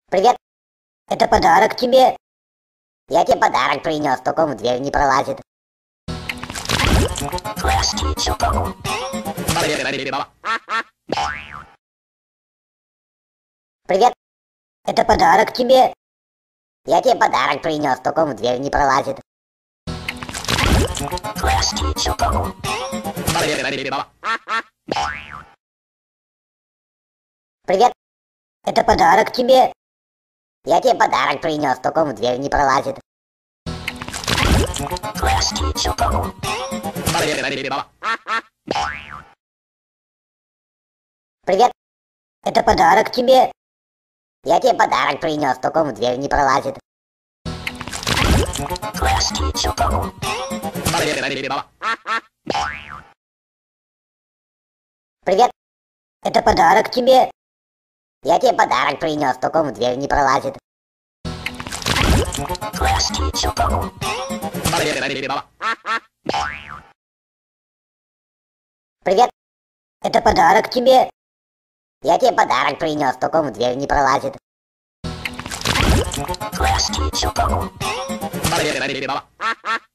Привет, это подарок тебе. Я тебе подарок принес, только он в дверь не пролазит. Привет, это подарок тебе. Я тебе подарок принес, только он в дверь не пролазит. Привет, это подарок тебе. Я тебе подарок принес, только он в дверь не пролазит. Привет, это подарок тебе. Я тебе подарок принес, только он в дверь не пролазит. Привет, это подарок тебе. Я тебе подарок принес, только он в дверь не пролазит. Привет, это подарок тебе. Я тебе подарок принес, только он в дверь не пролазит. Привет,